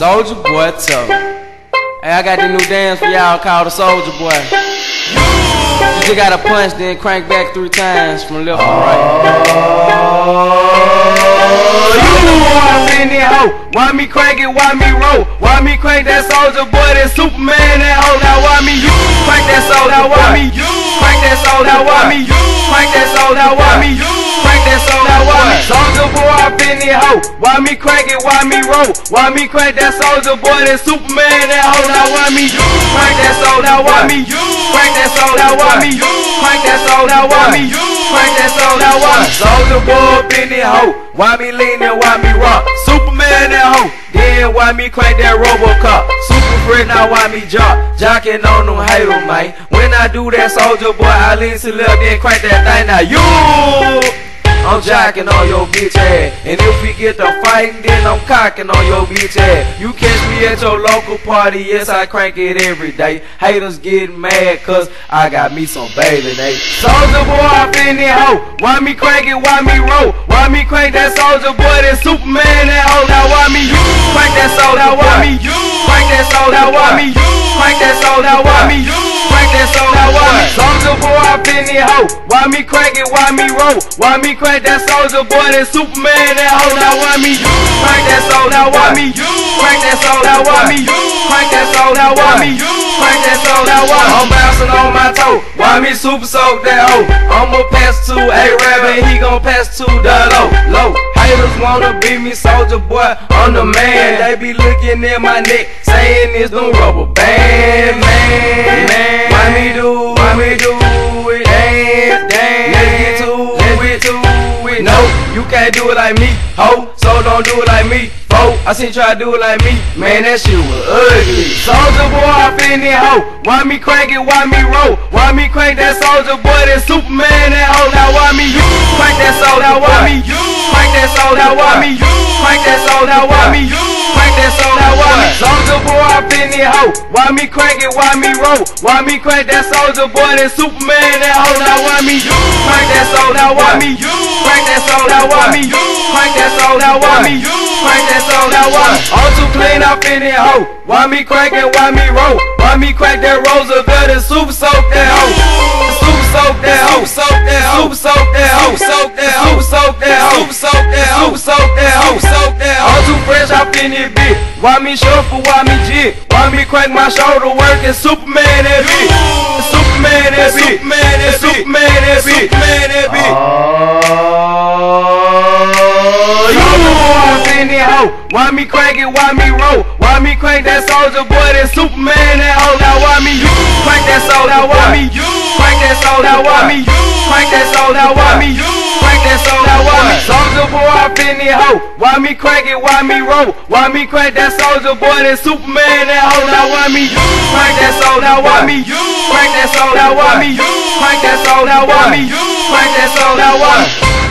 Soulja Boy tough. Hey, I got this new dance for y'all called the Soulja Boy. You just gotta punch, then crank back 3 times from left to right. Why me crank it, why me roll? Why me crank that Soulja Boy, that Superman, that hoe? Now why me you crank that soul? Now why me you crank that soul? Now why me you crank that soul? Now why me you crank that soul? Now why me Soulja Boy up in the hoe? Why me crank it, why me roll? Why me crank that Soulja Boy, that Superman, that hoe? Now why me you crank that soul? Now why me you crank that soul? Now why me you crank that soul? Now why me you crank that soul? Now why me Soulja Boy up in the hoe? Why me lean and why me rock? Superman that hoe. Then why me crank that Robocop? Super friend, now why me jocking on them haters, man. When I do that Soulja Boy, I lean to left, then crank that thing. Now you, I'm jocking on your bitch ass. And if we get to fighting, then I'm cocking on your bitch ass. You catch me at your local party, yes, I crank it every day. Haters getting mad cause I got me some bathing ape. Soulja Boy up in the hoe. Why me crank it, why me roll? Why me crank that Soulja Boy, that Superman, that hoe? Now why me you crank that soul? Now why me you crank that soul? Now why me you crank that soul? Now why me you crank that soul? Now why me Soulja Boy up in the hoe? Why me crank it, why me roll? Why me crank that Soulja Boy, that Superman, that hoe? Now why me you crank that soul? Now why me you crank that soul? Now why me you crank that soul? Now why me you crank that soul? Now why I'm bouncing on my toe? Why me super soak that hoe? I'ma pass to A-Rabbit, he gon' pass to the low. Haters wanna be me, Soulja Boy, I'm the man. They be looking at my neck, saying it's them rubber band, man. Why me do it? Dance, let's get to it. No, you can't do it like me, ho. So don't do it like me, fo. I seen you try to do it like me, man. That shit was ugly. Soulja Boy up in the hoe. Why me crank it? Why me roll? Why me crank that Soulja Boy, that Superman, that hoe? Now why me you crank that soul? Now why me you crank that soul? Now why me you crank that soul? Now why me you crank that soul? Now why me Soulja Boy up in the hoe? Why me crank it? Why me roll? Why me crank that Soulja Boy, that Superman, that hoe? Now why me you crank that soul? Now why me you crank that soul? Now why me you crank that soul? Now why me you crank that soul? Now why me all too clean up in the hoe? Why me crank it? Why me roll? Why me crank that Roosevelt and super soak that hoe? Super soak that hoe. Super soak that hoe. Super soak that hoe. Super soak that hoe. Super soak that hoe. Soak that hoe. All too fresh up in this bitch. Why me shuffle? Why me jig? Why me crank my shoulder working? Superman that bitch. Superman that bitch. Superman that bitch. Superman that bitch. Superman that bitch. Why me crank it, why me roll? Why me crank that Soulja Boy, that Superman, that hoe? Now why me you crank that soul? Now why me you crank that soul? Now why me you crank that soul? Now why me you crank that soul? Now why me Soulja Boy up in the hoe? Why me crank it, why me roll? Why me crank that Soulja Boy, that Superman, that hoe? Now why me you crank that soul? Now why me you crank that soul? Now why me you crank that soul? Now why me you crank that soul? Now why me